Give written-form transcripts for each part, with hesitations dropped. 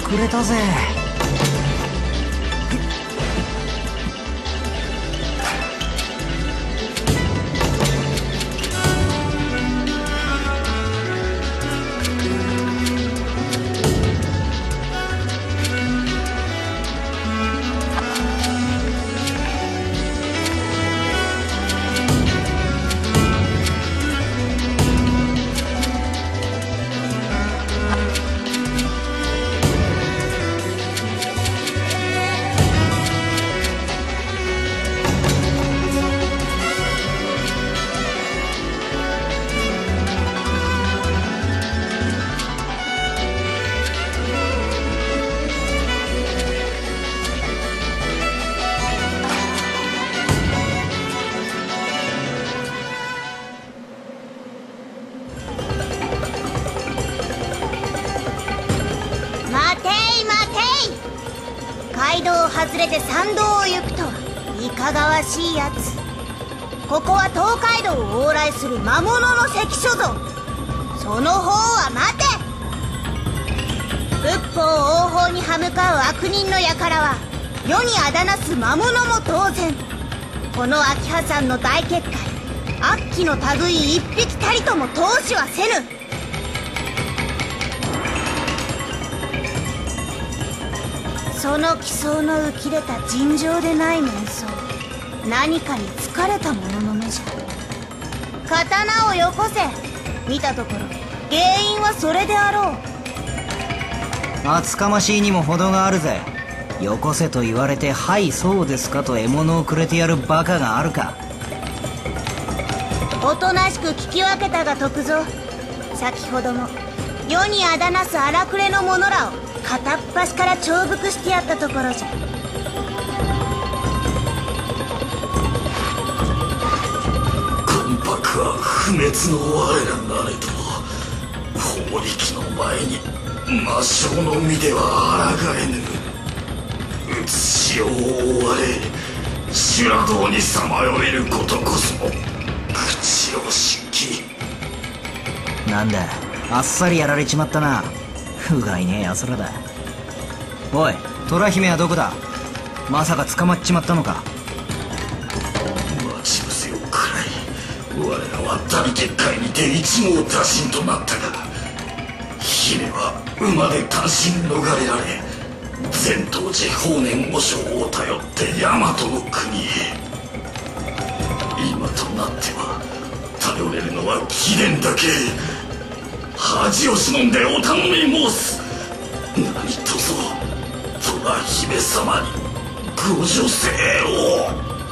くれたぜ。 街道を外れて山道を行くとはいかがわしいやつ。ここは東海道を往来する魔物の関所ぞ。その方は待て。仏法応報に歯向かう悪人の輩は世にあだなす魔物も当然。この秋葉山の大結界、悪鬼の類一匹たりとも通しはせぬ。その奇想の浮き出た尋常でない面相、何かに疲れたものの目じゃ。刀をよこせ。見たところ原因はそれであろう。 厚かましいにも程があるぜ。よこせと言われて「はいそうですか」と獲物をくれてやるバカがあるか。 おとなしく聞き分けたが得ぞ。先ほども世にあだなす荒くれの者らを片っ端から重複してやったところじゃ。 魂魄は不滅の我らなれども、法力の前に魔性の身では抗えぬ。写しを追われ修羅道にさまよえることこそ口をしき。 なんだ、あっさりやられちまったな。不甲斐ねえやつらだ。おい、虎姫はどこだ。まさか捕まっちまったのか。 待ち伏せを食らい、我らは大結界にて一網打尽となったが、姫は馬で単身逃れられ、前頭寺法然和尚を頼って大和の国へ。今となっては頼れるのは貴殿だけ。恥を忍んでお頼み申す。何とぞ虎姫様にご助勢を。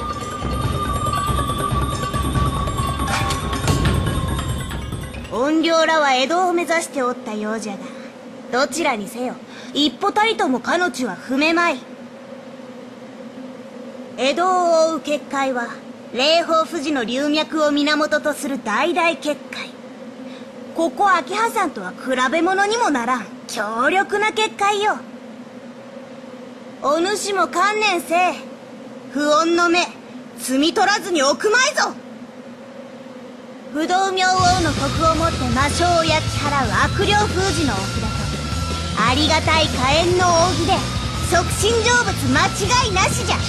怨霊らは江戸を目指しておったようじゃが、どちらにせよ一歩たりともかの地は踏めまい。江戸を覆う結界は霊峰富士の流脈を源とする大々結界。ここ秋葉山とは比べ物にもならん強力な結界よ。お主も観念せえ。不穏の目摘み取らずにおくまいぞ。不動明王の徳をもって魔性を焼き払う悪霊封じのお札とありがたい火炎の扇で促進成仏間違いなしじゃ。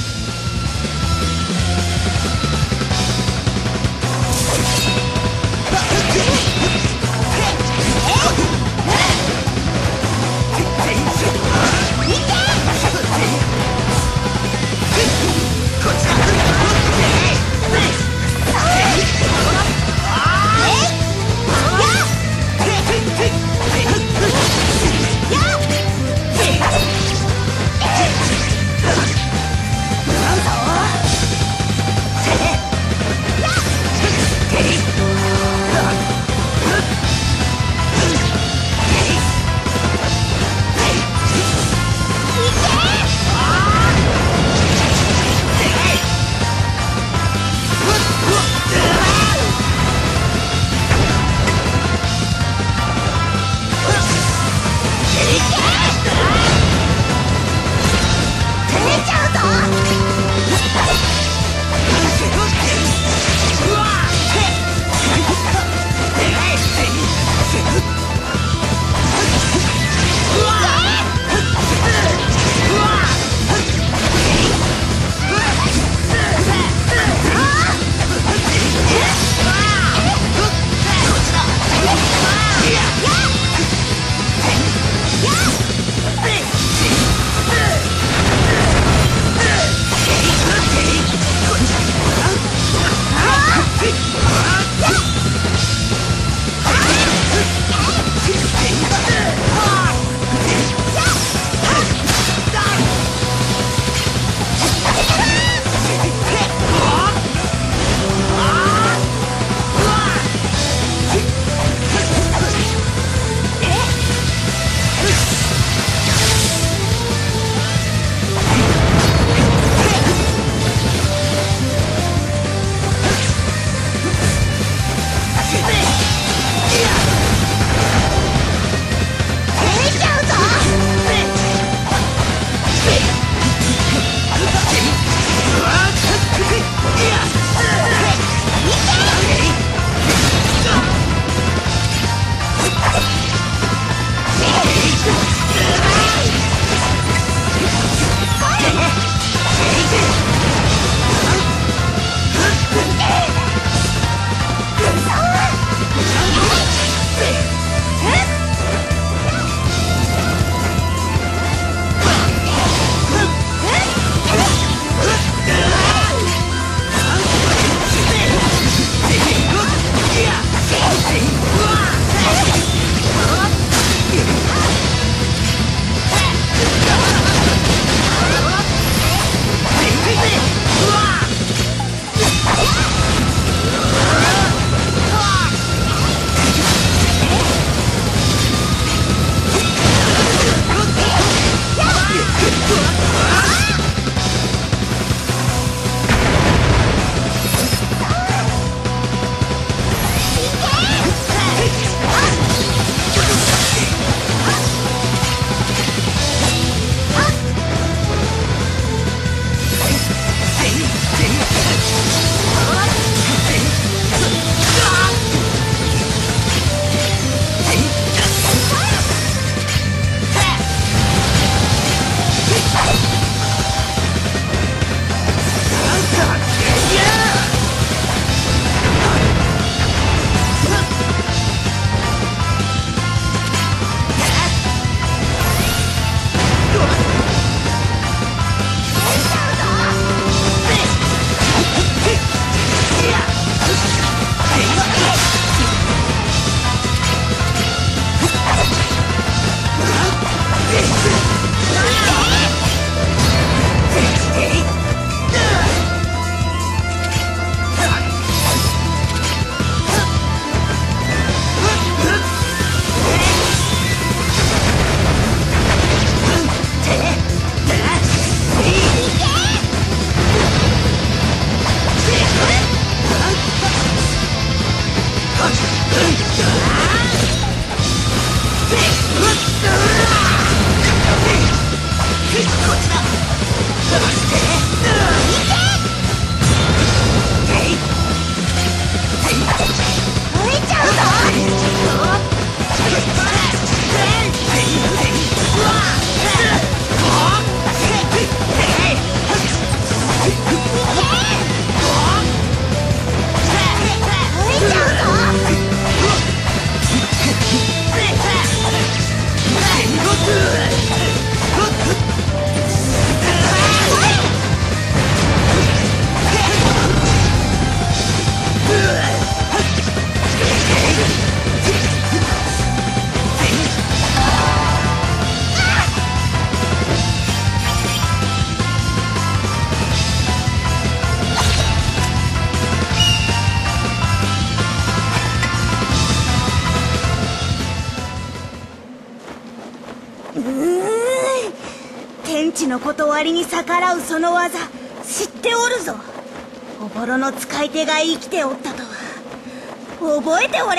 わりに逆らうその技知っておるぞ。おぼろの使い手が生きておったとは覚えておれ。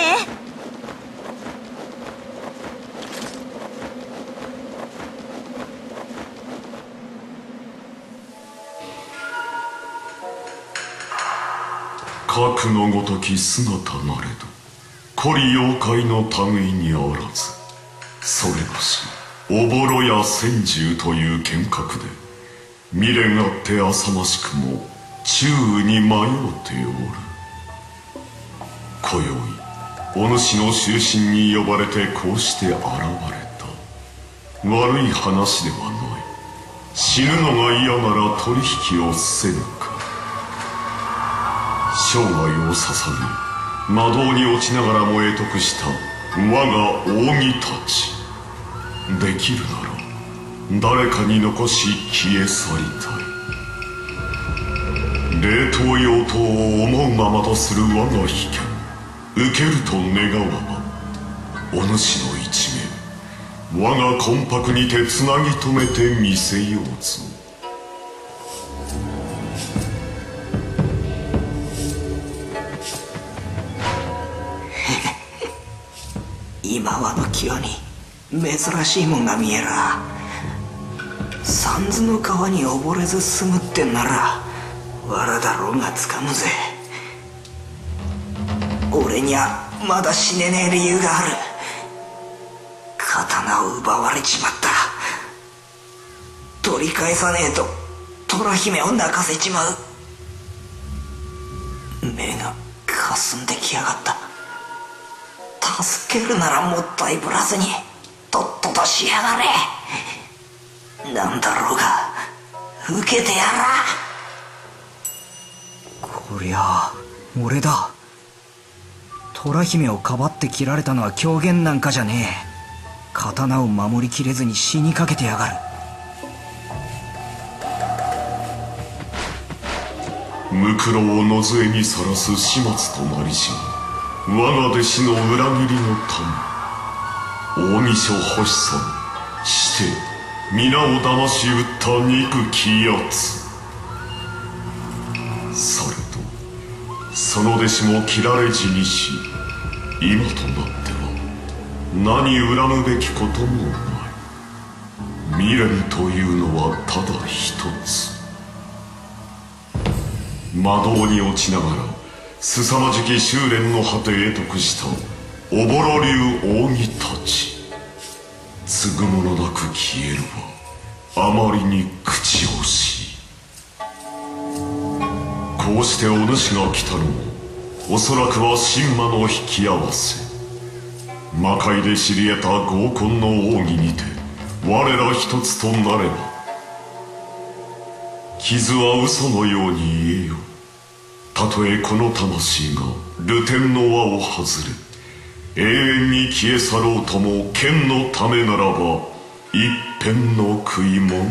核のごとき姿なれど孤利妖怪の類にあらず、それがしおぼろや千獣という剣客で未練あって浅ましくも宙に迷うておる。今宵お主の終身に呼ばれてこうして現れた。悪い話ではない。死ぬのが嫌なら取引をせぬか。生涯を捧げ魔道に落ちながらも得得した我が扇たち、できるなら誰かに残し消え去りたい。冷凍妖刀を思うままとする我が秘剣、受けると願わばお主の一命我が魂魄にてつなぎ止めてみせようぞ。 今はの際に珍しいもんが見える。三途の川に溺れず済むってんなら藁だろうがつかむぜ。俺にゃまだ死ねねえ理由がある。刀を奪われちまった。取り返さねえと虎姫を泣かせちまう。目がかすんできやがった。助けるならもったいぶらずにとっととしやがれ。なんだろうが受けてやら。こりゃあ俺だ。虎姫をかばって切られたのは狂言なんかじゃねえ。刀を守りきれずに死にかけてやがる。 ムクロを野添にさらす始末となりし我が弟子の裏切りの民、近江書星さんして皆を騙し撃った憎きやつ。されどその弟子も切られ死にし、今となっては何恨むべきこともない。未練というのはただ一つ。魔道に落ちながら凄まじき修練の果て得得したおぼろ流扇たち、継ぐものなく消えるはあまりに口惜しい。こうしてお主が来たのもおそらくは神魔の引き合わせ。魔界で知り得た合コンの奥義にて我ら一つとなれば、傷は嘘のように言えよ。たとえこの魂が流天の輪を外れ永遠に消え去ろうとも剣のためならば一片の悔いもない。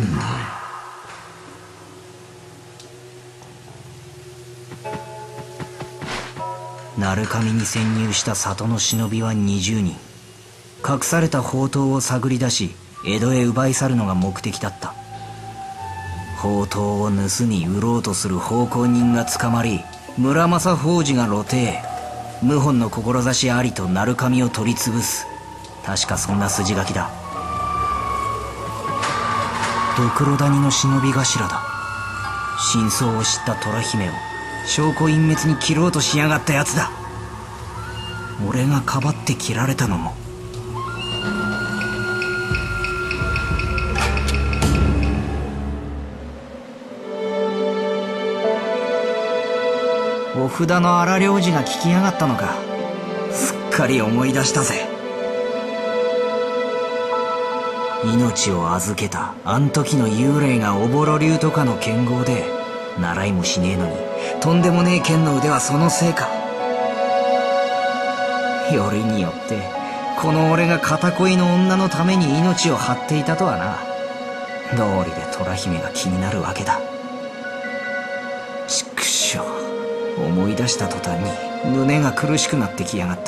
鳴神に潜入した里の忍びは20人。隠された宝刀を探り出し江戸へ奪い去るのが目的だった。宝刀を盗み売ろうとする奉公人が捕まり、村正法事が露呈。謀反の志ありと鳴神を取り潰す。確かそんな筋書きだ。ドクロ谷の忍び頭だ。真相を知った虎姫を証拠隠滅に切ろうとしやがったやつだ。俺がかばって切られたのもお札の荒領事が聞きやがったのか。すっかり思い出したぜ。命を預けたあん時の幽霊がおぼろ流とかの剣豪で、習いもしねえのにとんでもねえ剣の腕はそのせいか。よりによってこの俺が片恋の女のために命を張っていたとはな。道理で虎姫が気になるわけだ。ちくしょう、思い出した途端に胸が苦しくなってきやがった。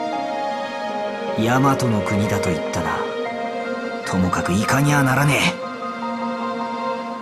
大和の国だと言ったな。ともかくいかにゃならねえ。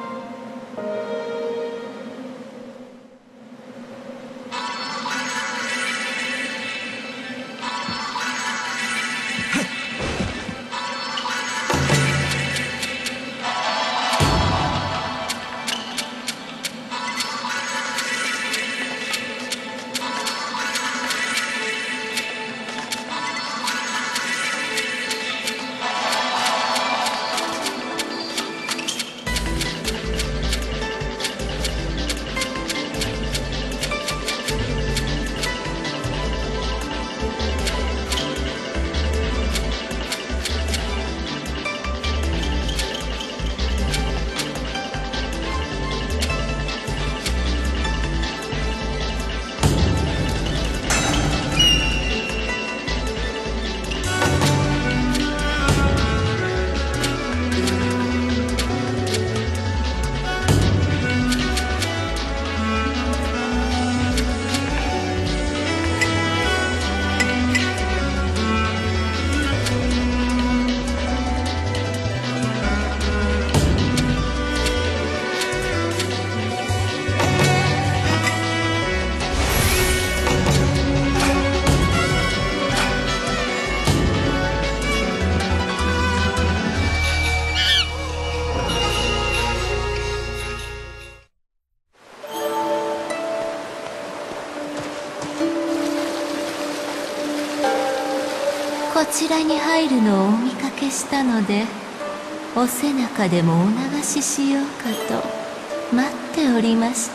ちらに入るのをお見かけしたので、お背中でもお流ししようかと待っておりました。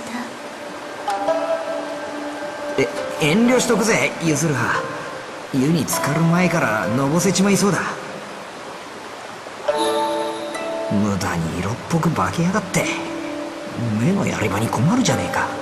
遠慮しとくぜユズルハ。湯に浸かる前からのぼせちまいそうだ。無駄に色っぽく化けやがって。目のやれ場に困るじゃねえか。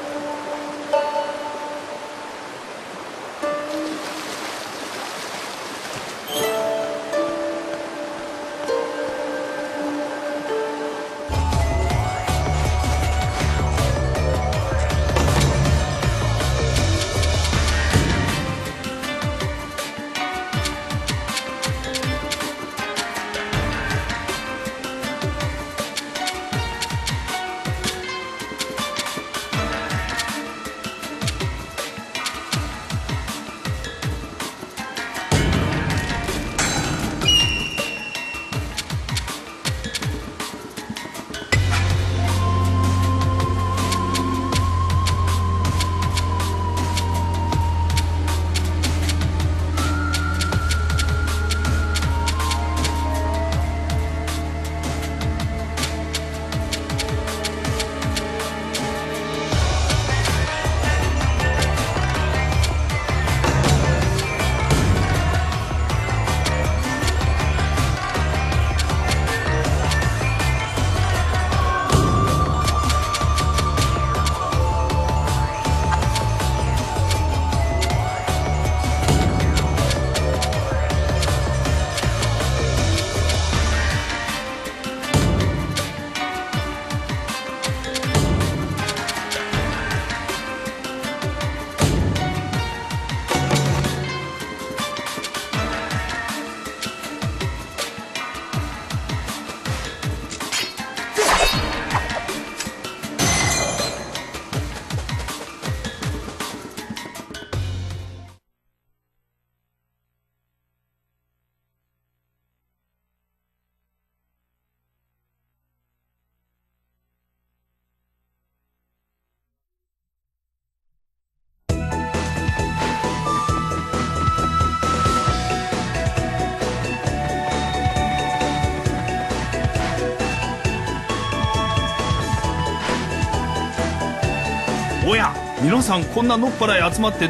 おや、皆さんこんなのっぱらい集まって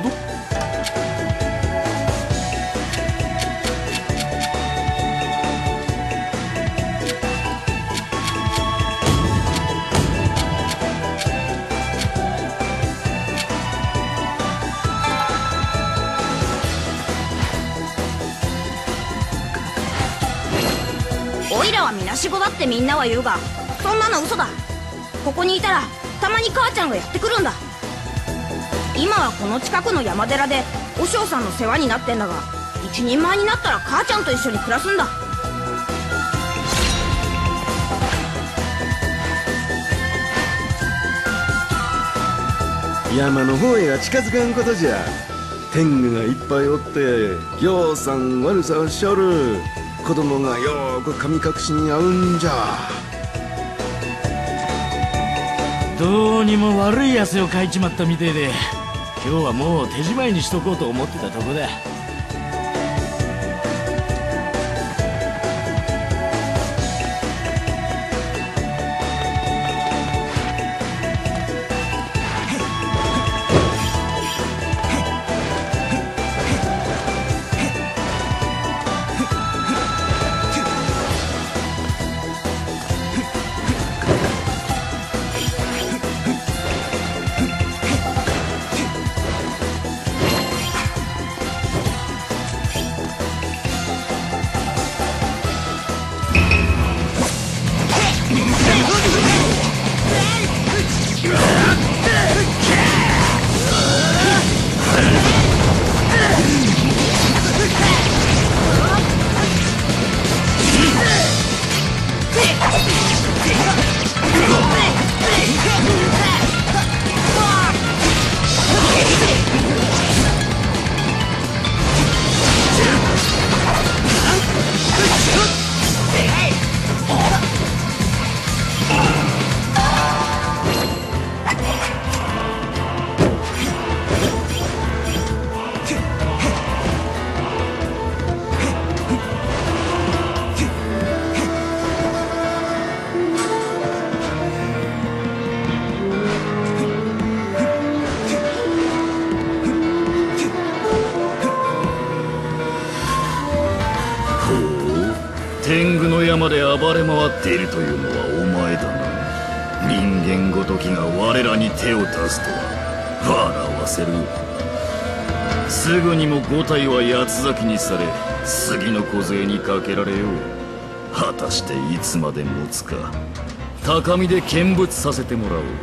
おいらはみなしごだってみんなは言うが、そんなの嘘だ。ここにいたらたまに母ちゃんがやってくるんだ。今はこの近くの山寺で和尚さんの世話になってんだが、一人前になったら母ちゃんと一緒に暮らすんだ。 山の方へは近づかんことじゃ。天狗がいっぱいおってぎょうさん悪さをしょる。子供がよーく神隠しに遭うんじゃ。 どうにも悪い汗をかいちまったみてえで、今日はもう手仕舞いにしとこうと思ってたとこだ。 まで暴れ回っているというのはお前だな。人間ごときが我らに手を出すとは笑わせる。すぐにも5体は八つ咲きにされ杉の梢にかけられよう。果たしていつまで持つか。高みで見物させてもらおう。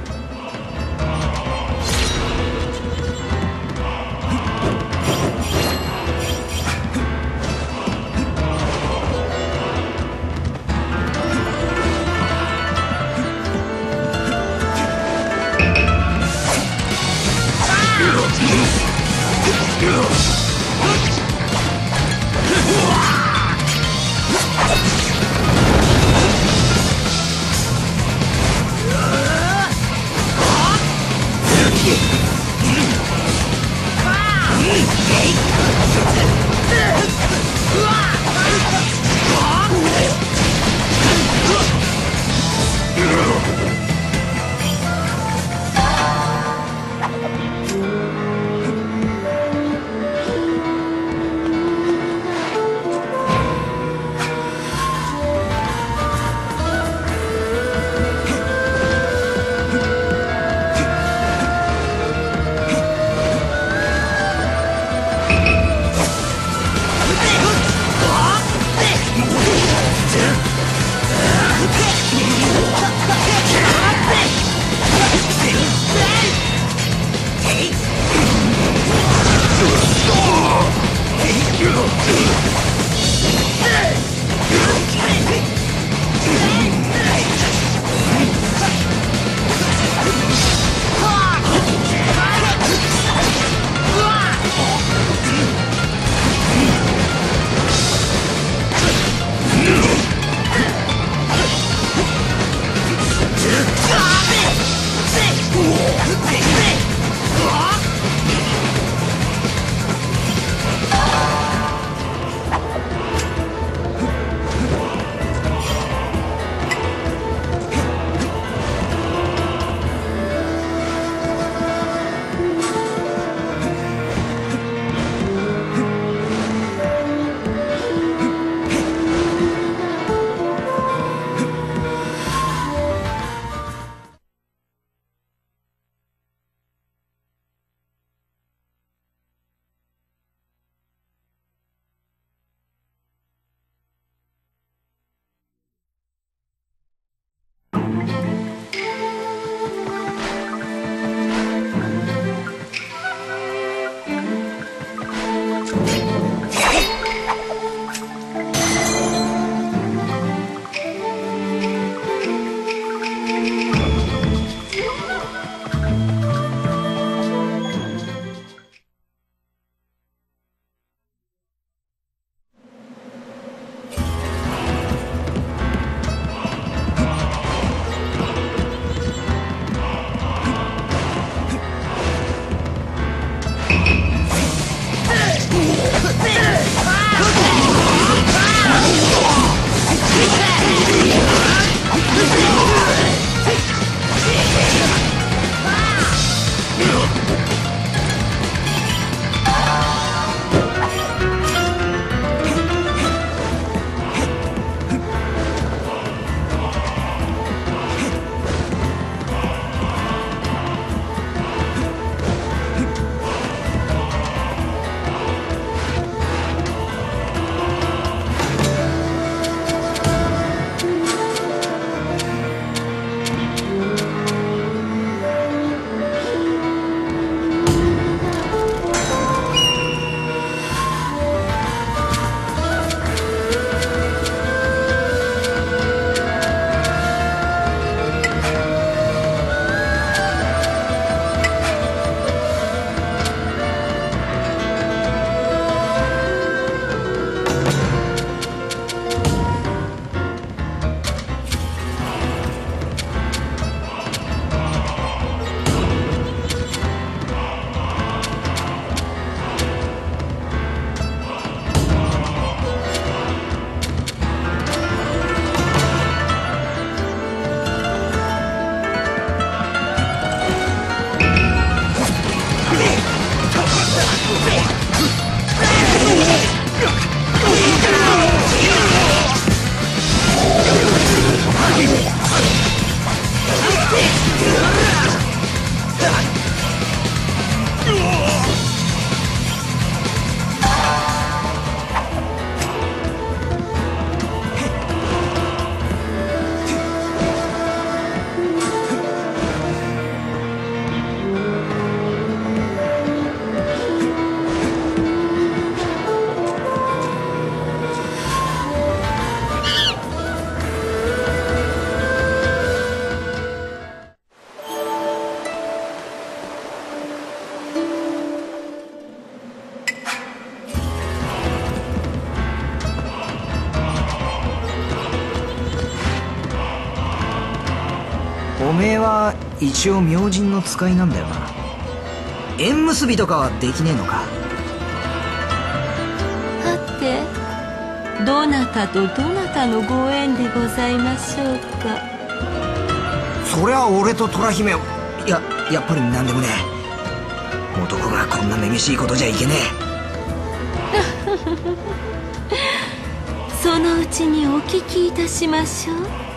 めは一応明神の使いなんだよな。縁結びとかはできねえのか。 はて、どなたとどなたのご縁でございましょうか。 そりゃ俺と虎姫を。やっぱり何でもねえ。男がこんなめめしいことじゃいけねそのうちにお聞きいたしましょう。